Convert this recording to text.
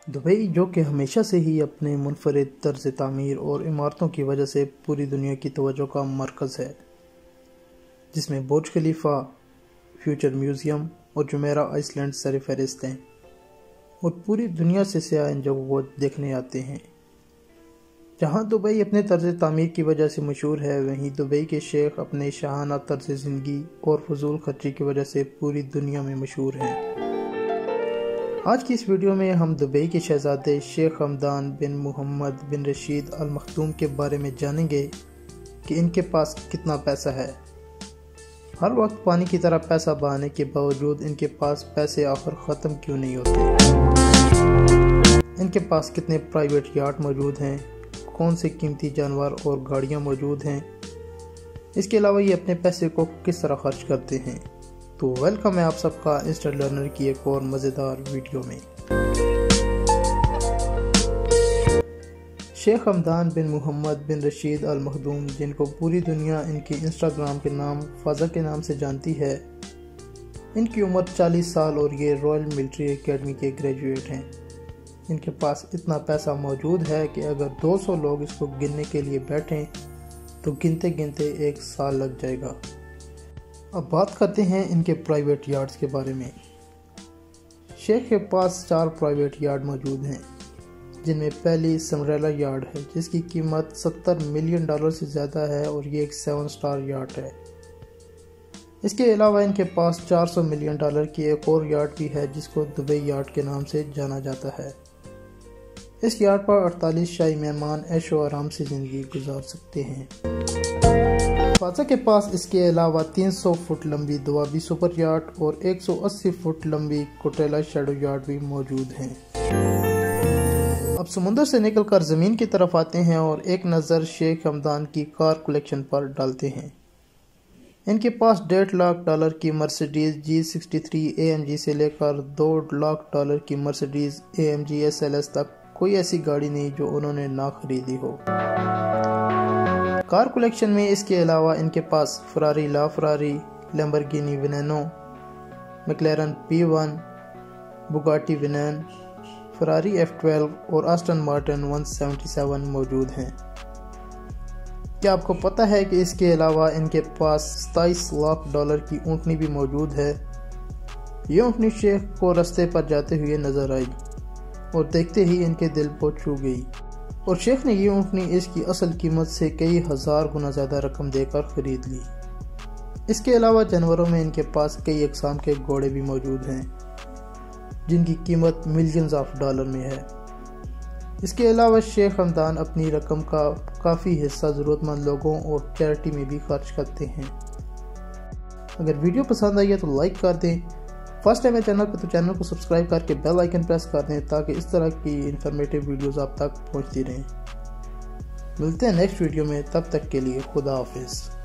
Dubai جو کہ ہمیشہ سے ہی اپنے منفرد طرز تعمیر اور عمارتوں کی وجہ سے پوری دنیا کی توجہ کا مرکز ہے، جس میں برج خلیفہ، فیوچر میوزیم اور جمیرہ آئس لینڈ سر فہرست ہیں اور پوری دنیا سے سیاح ان جگہوں کو دیکھنے آتے ہیں۔ جہاں دبئی اپنے طرز تعمیر کی وجہ سے مشہور ہے، وہیں دبئی کے شیخ اپنے شاہانہ طرز زندگی اور فضول خرچی کی وجہ سے پوری دنیا میں مشہور ہیں۔ آج کی اس ویڈیو میں ہم دبئی کے شہزادے شیخ حمدان بن محمد بن رشید ال مختوم کے بارے میں جانیں گے کہ ان کے پاس کتنا پیسہ ہے۔ ہر وقت پانی کی طرح پیسہ بہانے کے باوجود ان کے پاس پیسے آخر ختم کیوں نہیں ہوتے، ان کے پاس کتنے پرائیویٹ یاٹ موجود ہیں، کون سے قیمتی جانور اور گاڑیاں موجود ہیں، اس کے علاوہ یہ اپنے پیسے کو کس طرح خرچ کرتے ہیں۔ تو ویلکم ہے آپ سب کا انسٹنٹ لرنر کی ایک اور مزیدار ویڈیو میں۔ شیخ حمدان بن محمد بن رشید ال مختوم، جن کو پوری دنیا ان کی انسٹاگرام کے نام فازہ کے نام سے جانتی ہے، ان کی عمر 40 سال اور یہ رائل ملٹری اکیڈمی کے گریجویٹ ہیں۔ ان کے پاس اتنا پیسہ موجود ہے کہ اگر 200 لوگ اس کو گننے کے لیے بیٹھیں تو گنتے گنتے 1 سال لگ جائے گا۔ اب بات کرتے ہیں ان کے پرائیویٹ یارڈز کے بارے میں۔ شیخ کے پاس 4 پرائیویٹ یارڈ موجود ہیں، جن میں پہلی سمریلا یارڈ ہے جس کی قیمت $70 ملین سے زیادہ ہے اور یہ ایک 7 سٹار یارڈ ہے۔ اس کے علاوہ ان کے پاس $400 ملین کی ایک اور یارڈ بھی ہے جس کو دبئی یارڈ کے نام سے جانا جاتا ہے۔ اس یارڈ پر 48 شاہی مہمان عیش و آرام سے زندگی گزار سکتے ہیں۔ فازہ کے پاس اس کے علاوہ 300 فٹ لمبی دوابی سپر یارڈ اور 180 فٹ لمبی کوٹیلا شیڈو یارڈ بھی موجود ہیں۔ اب سمندر سے نکل کر زمین کی طرف آتے ہیں اور ایک نظر شیخ حمدان کی کار کلیکشن پر ڈالتے ہیں۔ ان کے پاس $1.5 لاکھ کی مرسیڈیز G63 AMG سے لے کر $2 لاکھ کی مرسیڈیز AMG SLS تک کوئی ایسی گاڑی نہیں جو انہوں نے نہ خریدی ہو۔ کار کلیکشن میں اس کے علاوہ ان کے پاس فراری لا فراری، لیمبرگینی وینینو، میکلارن P1، بوگاٹی وینین، فراری F12 اور آسٹن مارٹن 177 موجود ہیں۔ کیا آپ کو پتہ ہے کہ اس کے علاوہ ان کے پاس $27 لاکھ کی اونٹنی بھی موجود ہے؟ یہ اونٹنی شیخ کو رستے پر جاتے ہوئے نظر آئی اور دیکھتے ہی ان کے دل کو چھو گئی، اور شیخ نے یہ اونٹنی اس کی اصل قیمت سے کئی ہزار گنا زیادہ رقم دے کر خرید لی۔ اس کے علاوہ جانوروں میں ان کے پاس کئی اقسام کے گھوڑے بھی موجود ہیں جن کی قیمت ملینز آف ڈالر میں ہے۔ اس کے علاوہ شیخ حمدان اپنی رقم کا کافی حصہ ضرورت مند لوگوں اور چیریٹی میں بھی خرچ کرتے ہیں۔ اگر ویڈیو پسند آئی ہے تو لائک کر دیں، فرسٹ ٹائم ہے چینل پہ تو چینل کو سبسکرائب کر کے بیل آئیکن پریس کر دیں تاکہ اس طرح کی انفارمیٹیو ویڈیوز آپ تک پہنچتی رہیں۔ ملتے ہیں نیکسٹ ویڈیو میں، تب تک کے لیے خدا حافظ۔